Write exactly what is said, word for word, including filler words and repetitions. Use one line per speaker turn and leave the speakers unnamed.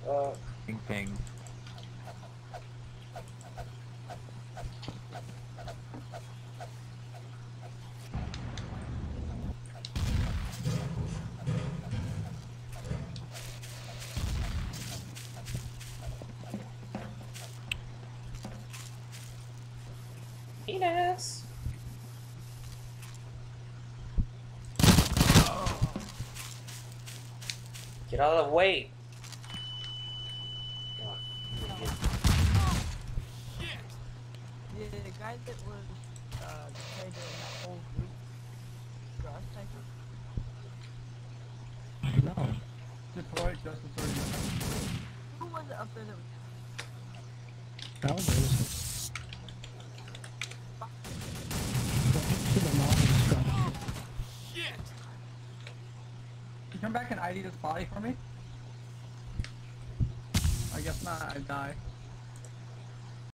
fuck?
Ping ping.
Penis. Get out of the way. God, idiot.
Yeah, the guy that was uh, the trader in that whole group, Josh Tyson.
No.
Detroit, Justice League.
Who was it up there that was
That was innocent. To the mouth of destruction.
Can you come back and I D this body for me? I guess not, I die.